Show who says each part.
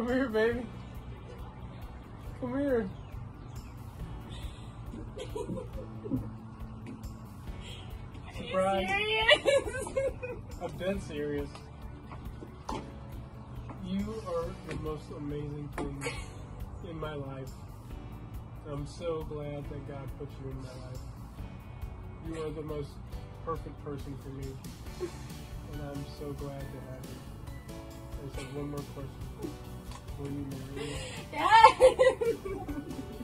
Speaker 1: Come here, baby. Come here. Surprise.
Speaker 2: Are you serious?
Speaker 1: I'm dead serious. You are the most amazing thing in my life. I'm so glad that God put you in my life. You are the most perfect person for me. And I'm so glad to have you. I just have one more question. Will you marry me?
Speaker 2: Yes!